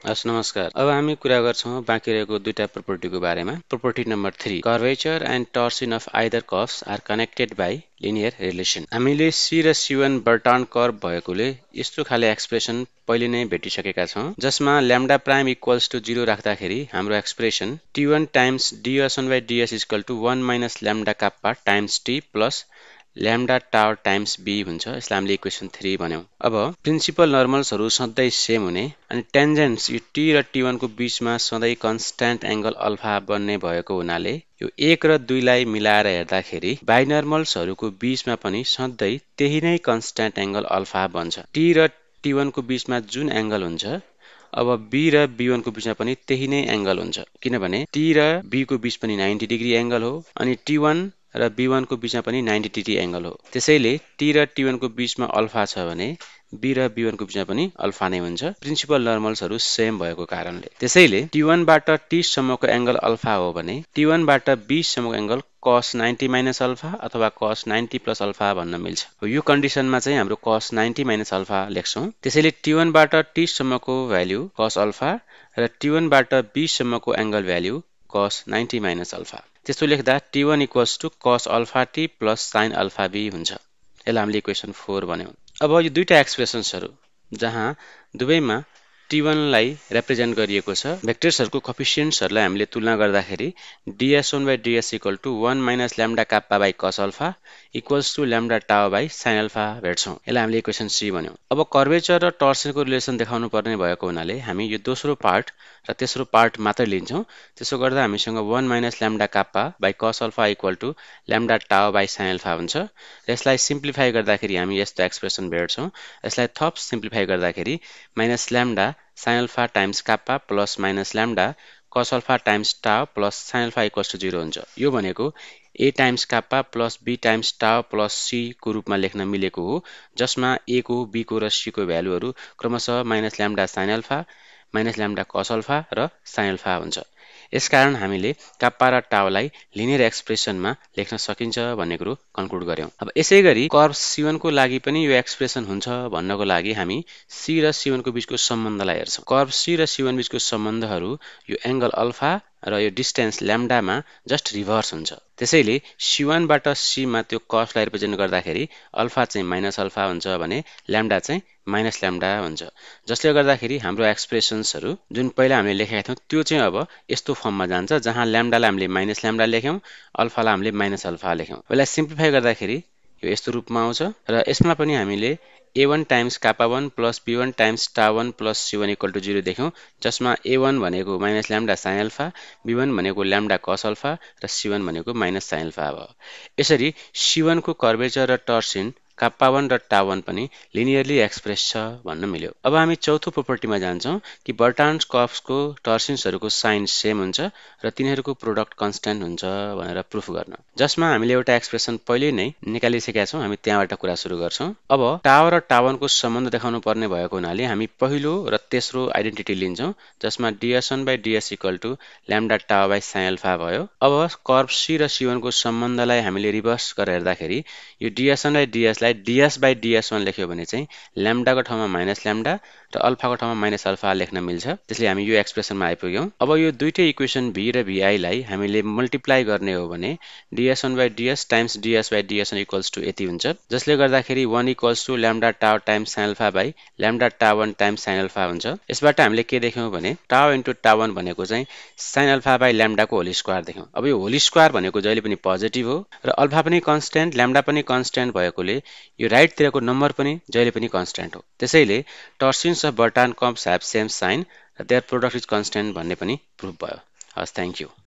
नमस्कार। अब हामी कुरा गर्छौं बाँकी रहेको दुईटा प्रोपर्टीको बारेमा। Property number 3, curvature and torsion of either curves are connected by linear relation. हामीले C र C1 बर्टान कर्व भएकोले यस्तो खाले एक्सप्रेसन पहिले नै भेटिसकेका छौं, जसमा ल्याम्डा प्राइम इक्वल्स टु 0 राख्दाखेरि हाम्रो expression T1 times ds1 by ds equal to 1 minus lambda kappa times T plus lambda tau times b हुन्छ। यसलाई हामीले इक्वेसन 3 भन्यौं। अब प्रिन्सिपल नर्मल्सहरु सधैं सेम हुने अनि टेन्जेन्ट्स यो t र t1 को बीचमा सधैं कन्स्ट्यान्ट एंगल अल्फा बन्ने भएको हुनाले यो 1 र 2 लाई मिलाएर हेर्दाखेरि बाइनर्मल्सहरुको बीचमा पनि सधैं त्यही नै कन्स्ट्यान्ट एंगल अल्फा बन्छ। t र t1 को बीचमा जुन एंगल हुन्छ अब b र b1 को बीचमा पनि त्यही नै एंगल हुन्छ, किनभने t र b को बीच पनि 90 डिग्री एंगल हो अनि t1 र b1 को बीचमा पनि 90 डिग्री एंगल हो। त्यसैले t र t1 को बीचमा अल्फा छ भने b र b1 को बीचमा पनि अल्फा नै हुन्छ, प्रिन्सिपल नर्मल्सहरु सेम भएको कारणले। त्यसैले t1 बाट t सम्मको एंगल अल्फा हो भने t1 बाट b सम्मको एंगल cos 90 माइनस अल्फा अथवा cos 90 प्लस अल्फा भन्न मिल्छ। यो कन्डिसनमा चाहिँ हाम्रो cos 90 माइनस अल्फा लेख्छौं। त्यसैले t1 बाट t सम्मको भ्यालु cos अल्फा र t1 बाट b सम्मको angle value cos 90 minus alpha. त्यस्तो लेख्दा t1 equals to cos alpha t plus sin alpha b हुन्छ। यसलाई हामीले इक्वेसन 4 भन्यौं। अब यो दुईटा एक्सप्रेसन्सहरु जहाँ दुवैमा t1 लाई रिप्रेजेन्ट गरिएको छ, भेक्टर्सहरुको कोफिसिएन्ट्सहरुलाई हामीले तुलना गर्दाखेरि ds1 by ds equal to 1 minus lambda kappa by cos alpha equals to lambda tau by sin alpha भेट्छौं। यसलाई हामीले इक्वेसन 3 भन्यौं। अब कर्वेचर र टर्सनको रिलेसन देखाउनु पर्ने भएको हुनाले हामी यो दोस्रो पार्ट र तेस्रो पार्ट मात्र लिन्छौं। त्यसो गर्दा हामीसँग 1 minus lambda kappa by cos alpha equal to lambda tau by sin alpha हुन्छ। यसलाई सिम्प्लिफाई गर्दाखेरि हामी यस्तो एक्सप्रेसन भेट्छौं। यसलाई थप सिम्प्लिफाई गर्दाखेरि minus lambda sin alpha times kappa plus minus lambda cos alpha times tau plus sin alpha equals to 0 हुन्छ। यो भनेको a times kappa plus b times tau plus c को रूपमा लेख्न मिलेको हो, जसमा a को, b को र c को भ्यालुहरु क्रमशः minus lambda sin alpha, minus lambda cos alpha र sin अल्फा हुन्छ। यसकारण हामीले काप्पा र टाउलाई लिनियर एक्सप्रेसनमा लेख्न सकिन्छ भन्ने कुरो कन्क्लुड गर्यौं। अब यसैगरी कर्व C1 को लागि पनि यो एक्सप्रेसन हुन्छ भन्नको लागि हामी C र C1 को बीचको सम्बन्धलाई हेर्छौं। कर्व C र C1 बीचको सम्बन्धहरु यो एंगल अल्फा र यो डिस्टेन्स ल्याम्डामा जस्ट रिभर्स हुन्छ। त्यसैले C1 बाट C मा त्यो कर्वलाई रिप्रेजेन्ट गर्दाखेरि अल्फा चाहिँ माइनस अल्फा हुन्छ भने ल्याम्डा चाहिँ माइनस ल्याम्डा हुन्छ। जसले गर्दाखेरि हाम्रो एक्सप्रेसन्सहरु जुन पहिला हामीले लेखेका थियौं त्यो चाहिँ अब यस्तो फर्ममा जान्छ, जहाँ ल्याम्डालाई हामीले माइनस ल्याम्डा लेख्यौं, अल्फालाई हामीले माइनस अल्फा लेख्यौं। यसलाई सिम्प्लिफाई गर्दाखेरि यो यस्तो रूपमा आउँछ र यसमा पनि हामीले a1 times काप्पा 1 plus b1 times टाउ 1 प्लस c1 इक्वल टु 0 देख्यौं, जसमा a1 भनेको minus lambda sin alpha, b1 भनेको ल्याम्डा cos अल्फा र c1 भनेको माइनस sin अल्फा भयो। यसरी c1 को कर्वेचर र टर्सिन काप्पा 1 र टाउ 1 पनि लिनियरली एक्सप्रेस छ भन्न मिल्यो। अब हामी चौथो प्रोपर्टीमा जान्छौं कि बर्टान्स कर्व्सको टर्सिन्सहरुको साइन सेम हुन्छ र तिनीहरुको प्रोडक्ट कन्स्ट्यान्ट हुन्छ भनेर प्रुफ गर्न, जसमा हामीले एउटा एक्सप्रेसन पहिले नै निकालिसकेका छौं। हामी त्यहाँबाट कुरा सुरु गर्छौं। अब टाउ र टाउ 1 को सम्बन्ध देखाउनु पर्ने भएको हुनाले हामी पहिलो र तेस्रो आइडेन्टिटी लिन्छौं, जसमा ds1 by ds equal to lambda tau by sin alpha भयो। अब कर्व C र C1 को सम्बन्धलाई हामीले रिभर्स गरेर हेर्दाखेरि यो ds1 by ds लाई ds by ds1 लेख्यो भने चाहिँ ल्याम्डाको ठाउँमा माइनस ल्याम्डा र अल्फाको ठाउँमा माइनस अल्फा लेख्न मिल्छ। त्यसले हामी यो एक्सप्रेसनमा आइपुग्यौं। अब यो दुईटै इक्वेसन v र vi लाई हामीले मल्टिप्लाई गर्ने हो भने ds1 by ds times ds by ds1 equals to यति हुन्छ, जसले गर्दाखेरि 1 equals to lambda tau times sin alpha by lambda tau 1 times sin alpha हुन्छ। यसबाट हामीले के देख्यौं भने टाउ इन्टु टाउ 1 भनेको चाहिँ sin अल्फा बाइ ल्याम्डाको होल स्क्वायर देख्यौं। अब यो होल स्क्वायर भनेको जहिले पनि पोजिटिभ हो र अल्फा पनि कन्स्ट्यान्ट, ल्याम्डा पनि कन्स्ट्यान्ट भएकोले यो राइट तिरको नम्बर पनि जहिले पनि कन्स्ट्यान्ट हो। त्यसैले torsions of Bertrand curves have same sign र देयर प्रोडक्ट इज कन्स्ट्यान्ट भन्ने पनि प्रुफ भयो। हस्, थ्यांक यू।